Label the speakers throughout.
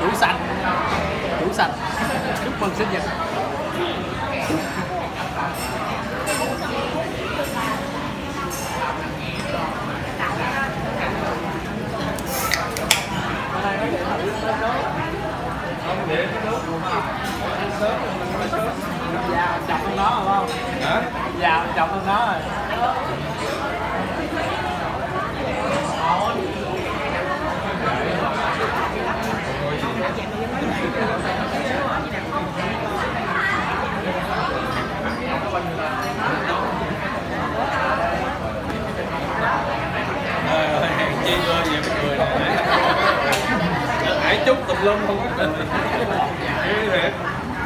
Speaker 1: Chủ sành chúc mừng sinh nhật. Dạ, chọc con nó rồi không?
Speaker 2: Hả?
Speaker 1: Dạ, chọc con nó rồi.
Speaker 2: Chi ơi vậy mấy người này hãy chúc tùm lum không có thiệt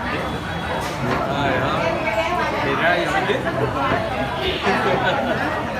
Speaker 2: rồi đó thì ra giờ mới biết